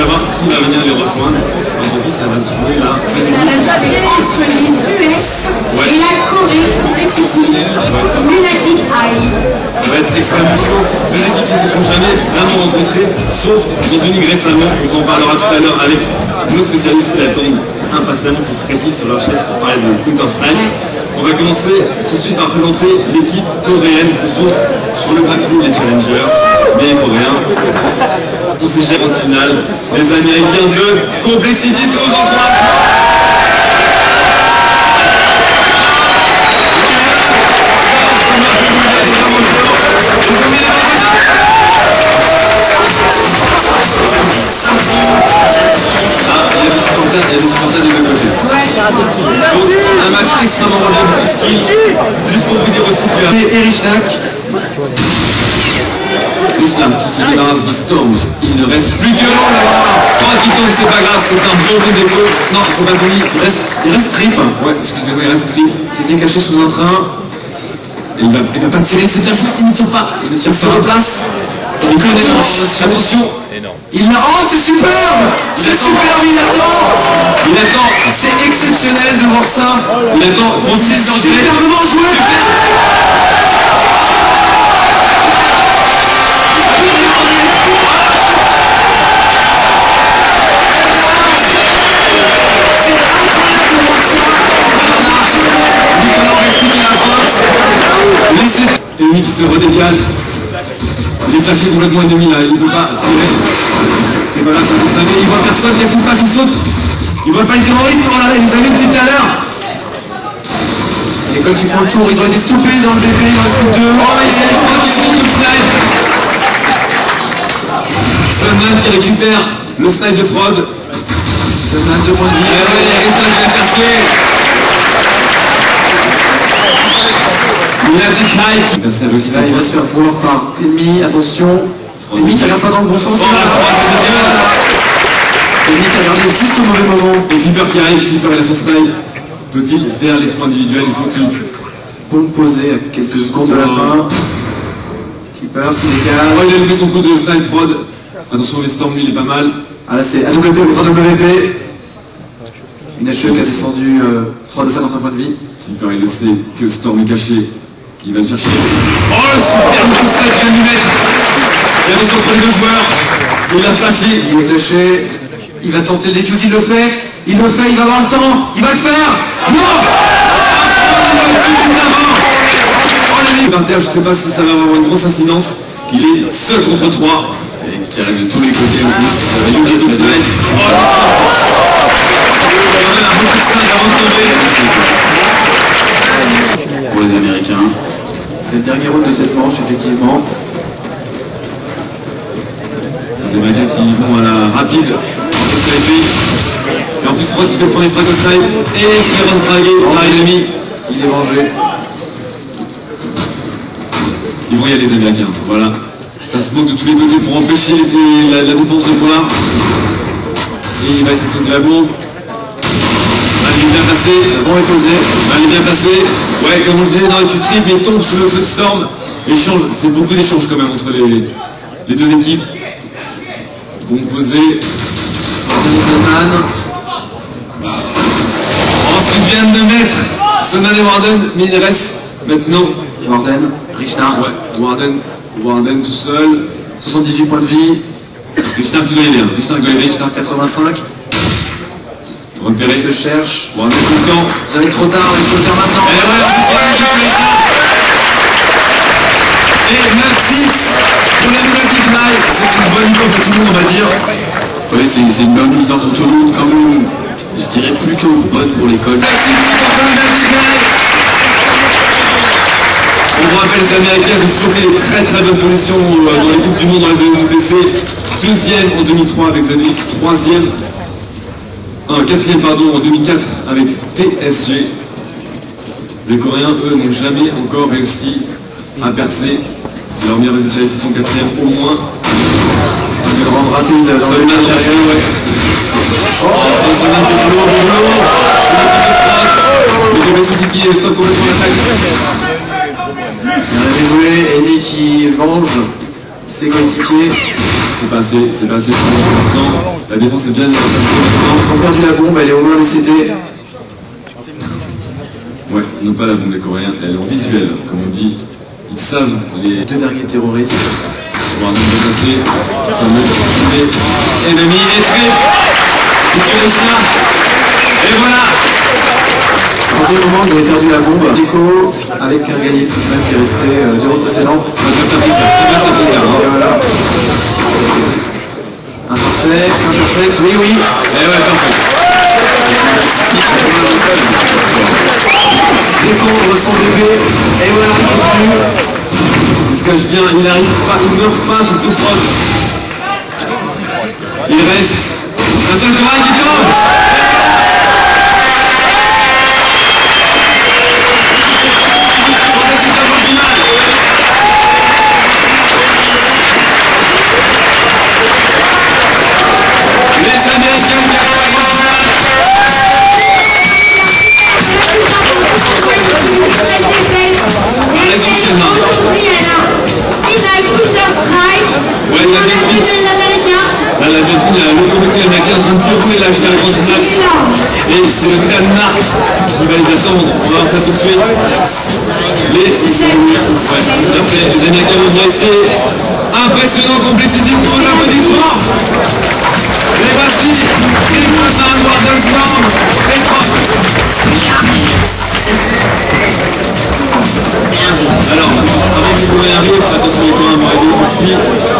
savoir qui va venir les rejoindre. Aujourd'hui, ça va se jouer là. Ça va se jouer entre les US et la Corée Complexity Lunatic Eye. Ça va être extrêmement chaud. Deux équipes qui ne se sont jamais vraiment rencontrées, sauf dans une ligue récemment. On vous en parlera tout à l'heure avec nos spécialistes qui attendent impatiemment pour frétiller sur leur chaise pour parler de Counter-Strike. On va commencer tout de suite par présenter l'équipe coréenne. Ce sont sur le papier les challengers, mais les Coréens. On s'est géré en finale. Les Américains de Complexity sous encouragement. Il y a des supporters des deux côtés. Donc, un match extrêmement relevé, beaucoup de skill. Juste pour vous dire aussi qu'il y a... Et Richnak qui se débarrasse de Storm. Il ne reste plus que Franck qui tombe, c'est pas grave, c'est un bon coup d'écho. Non, c'est pas fini. Il reste Trip. Ouais, excusez-moi, il reste Trip. C'était caché sous un train. Et il va pas tirer, c'est bien joué, il ne tire pas. Il se replace. Il connaît les manches. Attention. Il a... Oh, c'est superbe. C'est superbe, il attend. Il attend. C'est exceptionnel de voir ça. Il attend. C'est superbement joué. Ennemi qui se redécale. Il est flashé complètement ennemi là, il ne peut pas tirer. C'est pas là, ça fait snapper, il voit personne, qu'est-ce qui se passe, il saute. Il voit pas les terroristes, oh là là, il les a vus depuis tout à l'heure. L'école qui font le tour, ils ont été stoppés dans le BP, il en reste plus que deux. Oh, il y a les points qui sont tout snipe. Sunman qui récupère le snipe de Frog. Sunman 2 points de vie. Et ouais, il y a Richard qui vient chercher. Lunatic Eye qui passe à aussi. Là, il va se faire vouloir par ennemi, attention. Ennemi qui regarde pas dans le bon sens. Ennemi qui a regardé juste au mauvais moment. Et Clipper qui arrive, Clipper il a son style. Peut-il faire l'exploit individuel? Il faut qu'il poser à quelques secondes de la fin. Clipper qui décale. Oh, il a levé son coup de style Fraud. Attention, les Storm lui il est pas mal. Ah là c'est AWP contre AWP. Une HE qui a descendu Fraud à 55 points de vie. Clipper il le sait que Storm est caché. Il va le chercher. Oh le super coup style qu'il vient de lui mettre. Et attention sur les deux joueurs. Il a flashé. Il est flashé. Il va tenter le défuse, il le fait, il va avoir le temps, il va le faire. Non. Oh le mec par terre, je sais pas si ça va avoir une grosse incidence. Il est seul contre 3. Et qui arrive de tous les côtés en plus. Il ouvre les deux. Oh là il y a un beaucoup de 5 avant de tomber. Pour les Américains. C'est le dernier round de cette manche, effectivement. Les Américains qui vont à la rapide. Et en plus Frog qui fait le premier frag au snipe. Et il se fait refraguer par l'ennemi. Il est vengé. Ils vont y aller les Américains. Voilà. Ça se moque de tous les côtés pour empêcher la défense de voir. Et il va essayer de poser la bombe. Il est bien placé. La bombe est posée. Il est bien placé. Ouais, comme je disais, tu triples et tombe sous le feu de Storm. Échange. C'est beaucoup d'échanges quand même entre les deux équipes. Bombe posée. Sunman. Oh, ce qu'ils viennent de mettre Sunman et Warden, mais il reste maintenant Warden, Richard. Ouais, Warden tout seul. 78 points de vie. Richard qui doit y aller. Richard 85. Repéré. Il se cherche. Warden tout le temps. Ça va être trop tard, il faut le faire maintenant. Et 9-6 pour les Lunatic Eye. C'est une bonne mi-temps pour tout le monde, on va dire. Oui, c'est une bonne mi-temps pour tout le monde, quand même. Je dirais plutôt bonne pour l'école. On vous rappelle, les Américains ont toujours fait des très bonnes positions dans les Coupes du Monde dans les années WC. Deuxième en 2003 avec Zanix, quatrième en 2004 avec TSG. Les Coréens, eux, n'ont jamais encore réussi à percer. C'est leur meilleur résultat ici, son quatrième au moins. Il le rend rapide dans le match, ouais. Le Pacifique qui stoppe complètement l'attaque. Bien joué, Eddie qui venge ses coéquipiers. c'est passé pour l'instant. La défense est bien passée maintenant. Ils ont perdu la bombe, elle est au loin des CT. Ouais, non pas la bombe des Coréens, elle est en visuel, comme on dit. Ils savent les deux derniers terroristes. Voir nous dépasser, ça met ennemi et trip. Et voilà. En quel moment vous avez perdu la bombe? Nico avec un gagné de même qui est resté du round précédent. Ça fait plaisir. Voilà. Imparfait, oui. Et ouais, parfait. Défendre son bébé, et voilà, il continue. Il se cache bien, il n'arrive pas, il ne meurt pas sur tout front. Il reste un seul travail qui tombe. La locomotive américaine en train de rouler la finale continentale. Et c'est le Danemark qui va les attendre. On va voir ça tout de suite. Les Américains vont essayer. Impressionnant, complétisme pour l'applaudissement. Et voici, il passe à un Warden Storm. Et alors, avant que vous arriviez, attention les coins vont arriver aussi.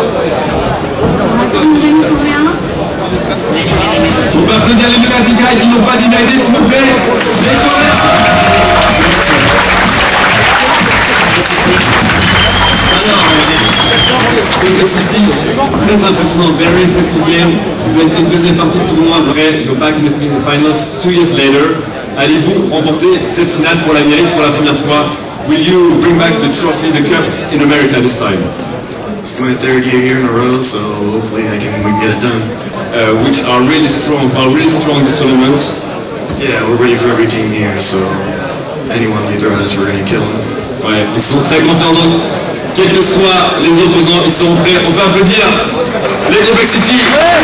On peut applaudir les Lunatic qui n'ont pas d'email, s'il vous plaît. Les Coréens. Complexity, très impressionnant, very impressive game. Vous avez fait une deuxième partie de tournoi après, go back in the finals 2 years later. Allez-vous remporter cette finale pour l'Amérique pour la première fois? Will you bring back the trophy, the cup in America this time? It's my third year in a row, so hopefully we can get it done. Which are really strong this tournament. Yeah, we're ready for every team here, so anyone we throw at us, we're going to kill them. Ouais, ils sont très confiants donc, quels que soient les opposants, ils sont prêts. On peut applaudir les Complexity.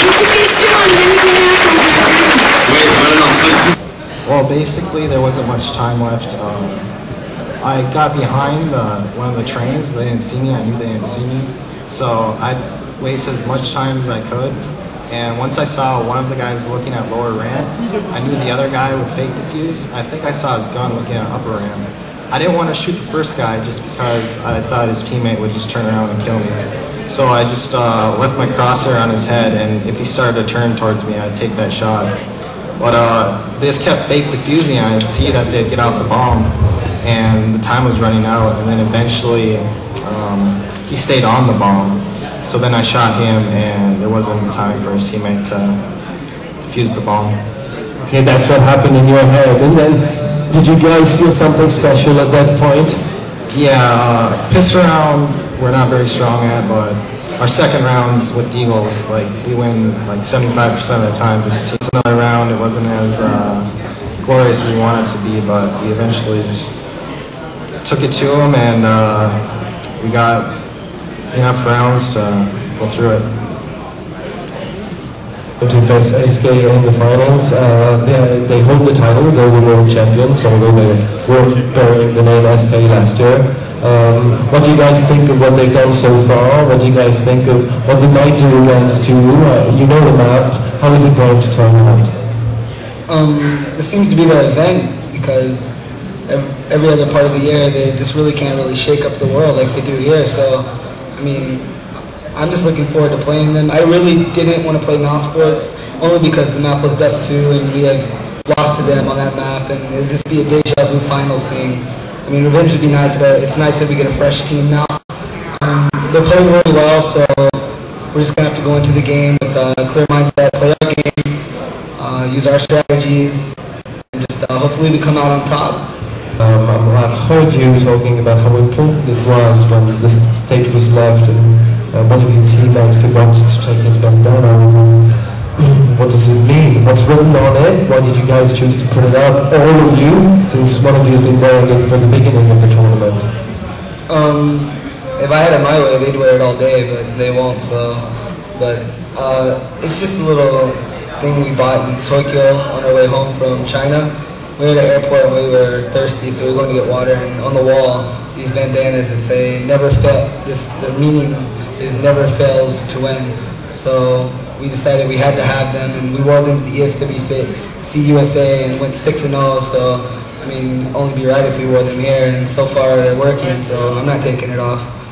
Well, basically there wasn't much time left. I got behind one of the trains. They didn't see me. I knew they didn't see me. So I wasted as much time as I could. And once I saw one of the guys looking at lower ramp, I knew the other guy would fake defuse. I think I saw his gun looking at upper ramp. I didn't want to shoot the first guy just because I thought his teammate would just turn around and kill me. So I just left my crosshair on his head, and if he started to turn towards me, I'd take that shot. But they just kept fake defusing. I'd see that they'd get off the bomb, and the time was running out, and then eventually he stayed on the bomb. So then I shot him, and there wasn't time for his teammate to defuse the bomb. Okay, that's what happened in your head. And then, did you guys feel something special at that point? Yeah, pistol round we're not very strong at, but our second rounds with Deagles, like we win like 75% of the time. Just another round, it wasn't as glorious as we wanted it to be, but we eventually just took it to them, and we got enough rounds to go through it. To face SK in the finals, they hold the title, they're the world champions, although they were bearing the name SK last year. What do you guys think of what they've done so far? What do you guys think of what they might do against you? You know the map, how is it going to turn out? This seems to be their event, because every other part of the year they just really can't shake up the world like they do here. So, I mean, I'm just looking forward to playing them. I really didn't want to play mouse sports, only because the map was Dust 2 and we had lost to them on that map, and it would just be a deja vu finals thing. I mean, revenge would be nice, but it's nice that we get a fresh team now. They're playing really well, so we're just going to have to go into the game with a clear mindset, play our game, use our strategies, and just hopefully we come out on top. I've heard you talking about how important it was when the stage was left and one of your teammates forgot to take his bandana. What does it mean? What's written on it? Why did you guys choose to put it up? All of you, since one of you has been wearing it from the beginning of the tournament. If I had it my way, they'd wear it all day, but they won't, so But it's just a little thing we bought in Tokyo on our way home from China. We were at the airport and we were thirsty, so we were going to get water, and on the wall, these bandanas that say, never fail, the meaning is never fails to win. So we decided we had to have them, and we wore them to the ESWC USA and went 6-0, so I mean, only be right if we wore them here, and so far they're working, so I'm not taking it off.